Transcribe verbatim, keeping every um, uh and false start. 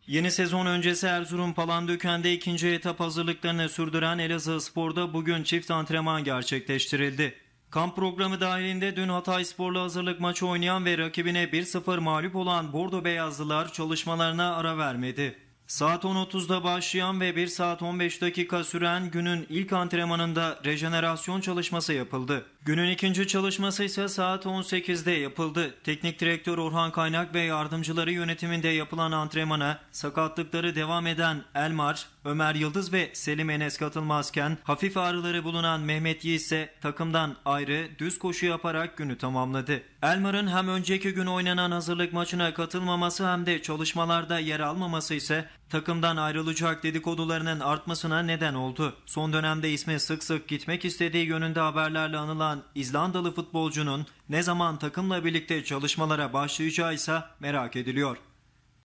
Yeni sezon öncesi Erzurum Palandöken'de ikinci etap hazırlıklarını sürdüren Elazığspor'da bugün çift antrenman gerçekleştirildi. Kamp programı dahilinde dün Hatayspor'la hazırlık maçı oynayan ve rakibine bir sıfır mağlup olan Bordo Beyazlılar çalışmalarına ara vermedi. Saat on otuzda başlayan ve bir saat on beş dakika süren günün ilk antrenmanında rejenerasyon çalışması yapıldı. Günün ikinci çalışması ise saat on sekizde yapıldı. Teknik direktör Orhan Kaynak ve yardımcıları yönetiminde yapılan antrenmana sakatlıkları devam eden Elmar, Ömer Yıldız ve Selim Enes katılmazken hafif ağrıları bulunan Mehmet Yiğit ise takımdan ayrı düz koşu yaparak günü tamamladı. Elmar'ın hem önceki gün oynanan hazırlık maçına katılmaması hem de çalışmalarda yer almaması ise takımdan ayrılacak dedikodularının artmasına neden oldu. Son dönemde ismi sık sık gitmek istediği yönünde haberlerle anılan İzlandalı futbolcunun ne zaman takımla birlikte çalışmalara başlayacağı ise merak ediliyor.